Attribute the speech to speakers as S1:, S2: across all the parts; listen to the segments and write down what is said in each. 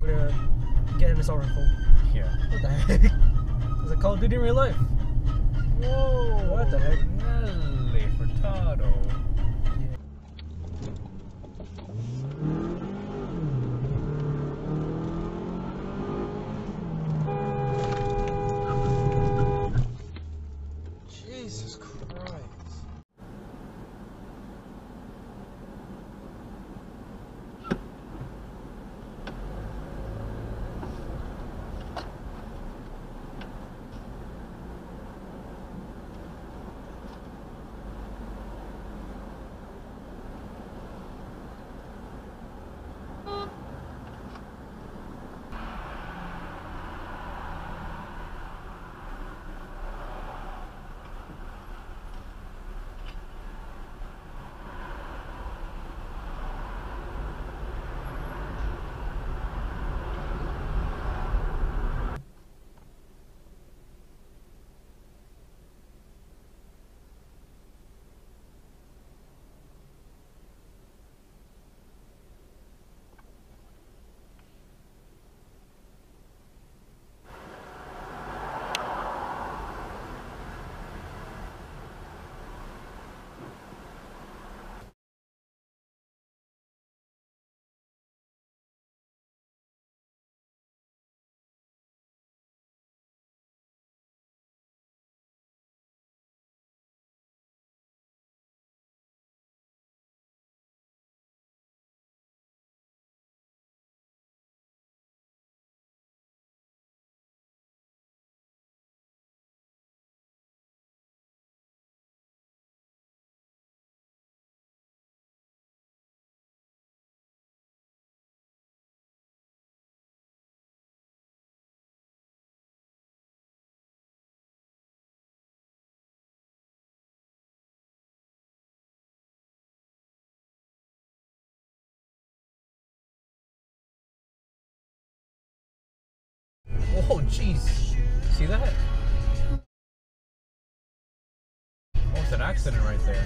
S1: We're getting this article.
S2: Yeah.
S1: What the heck? Is it Call of Duty in real life?
S2: Whoa!
S1: What the heck?
S2: Nelly Furtado.
S1: Jesus Christ.
S2: Oh, jeez. See that? Almost an accident right there.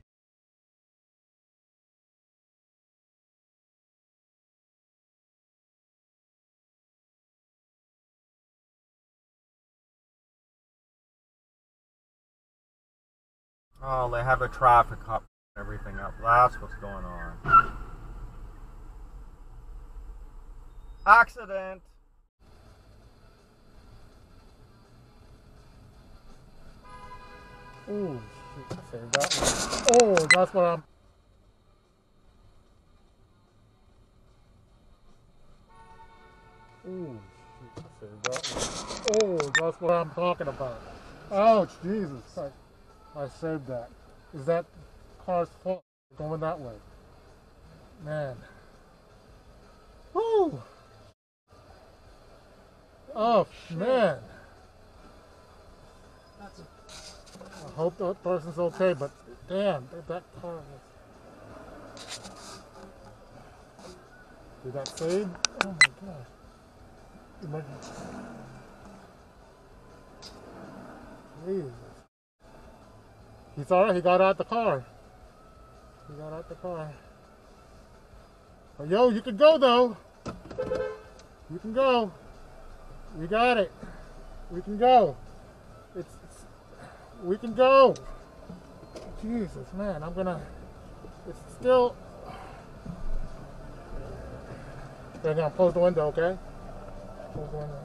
S3: Oh, they have a traffic cop and everything up. That's what's going on. Accident!
S4: Ooh, shoot, I saved that one. Oh, that's what I'm... Ooh, shoot, I saved that one. Oh, that's what I'm talking about. Ouch, Jesus Christ. I saved that. Is that car's fault going that way? Man. Woo! Oh, man. I hope that person's okay, but damn, that car was... Did that save? Oh my gosh. Emergency. Jesus. He's alright, he got out the car. He got out the car. Oh, yo, you can go though. You can go. We got it. We can go. We can go. Jesus, man, I'm gonna... It's still... They're gonna close the window, okay? Close the window.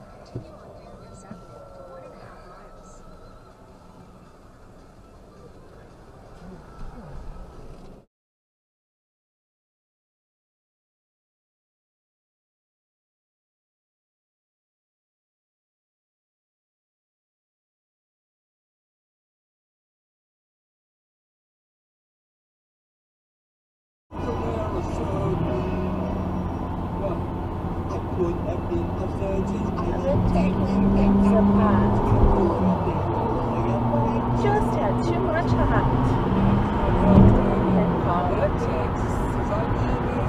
S5: Just had too much hot. Politics is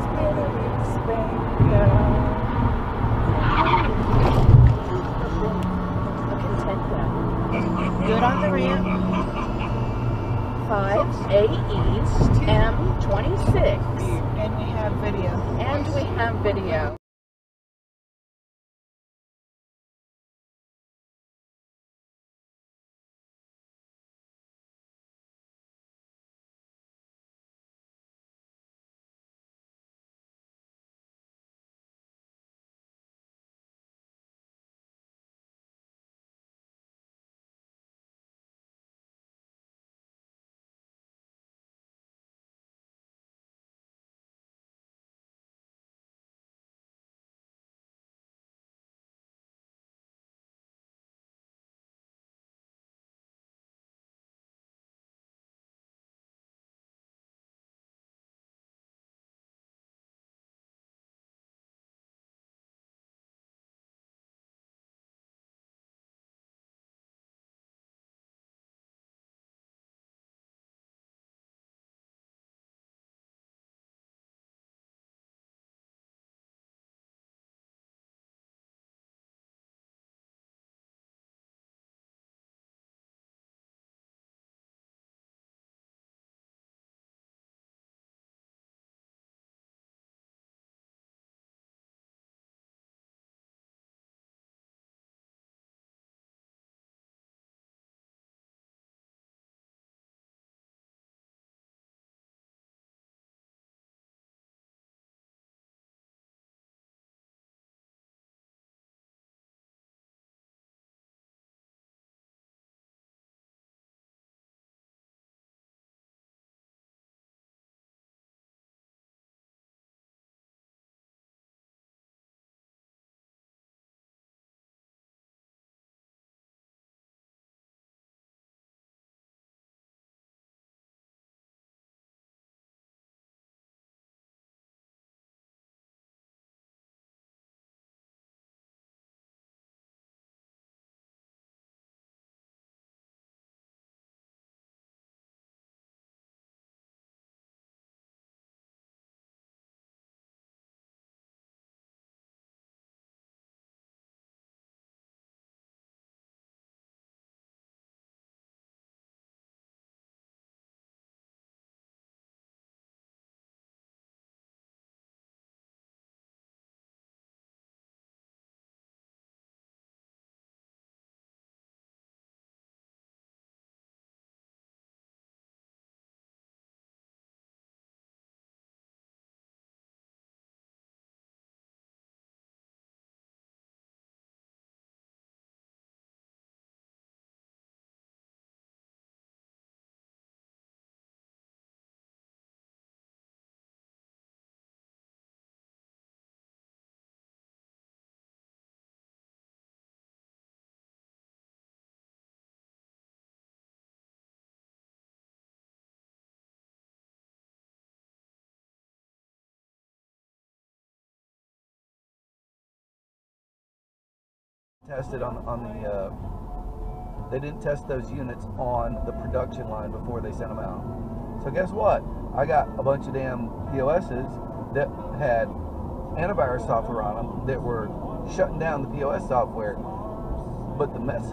S5: good on the ramp. 5A East M26.
S6: And we have video.
S5: And we have video.
S6: tested they didn't test those units on the production line before they sent them out. So guess what? I got a bunch of damn POSs that had antivirus software on them that were shutting down the POS software, but the message.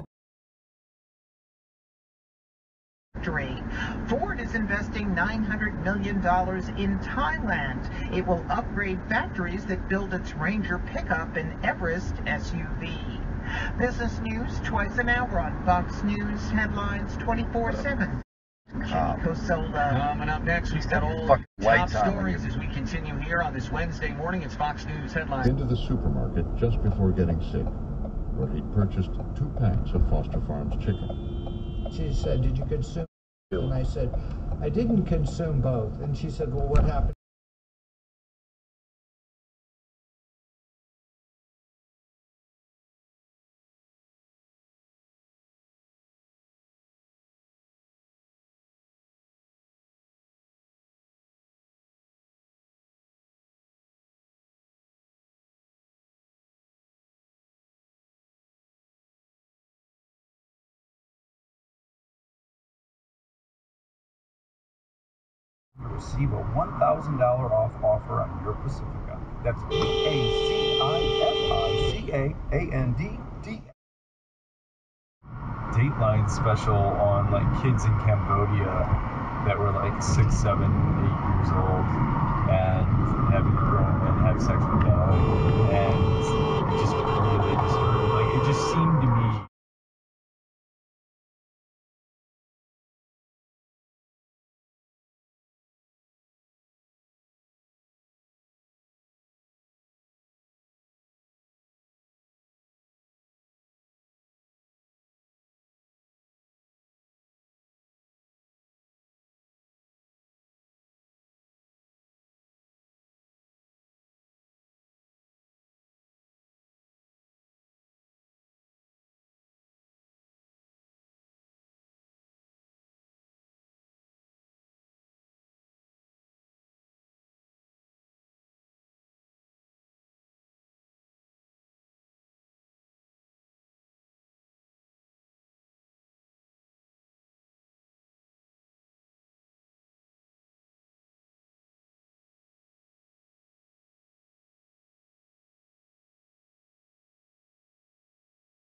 S7: Ford is investing $900 million in Thailand. It will upgrade factories that build its Ranger pickup and Everest SUV. Business news twice an hour on Fox News headlines 24/7. Jimmy Cosola.
S8: Coming up next, we've got all top stories as we continue here on this Wednesday morning. It's Fox News headlines.
S9: Into the supermarket just before getting sick, where he purchased 2 packs of Foster Farms chicken.
S10: She said, "Did you consume?" And I said, "I didn't consume both." And she said, "Well, what happened?"
S11: Receive a $1,000 off offer on your Pacifica. That's PACIFICAANDD. Dateline special on like kids in Cambodia that were like 6, 7, 8 years old, and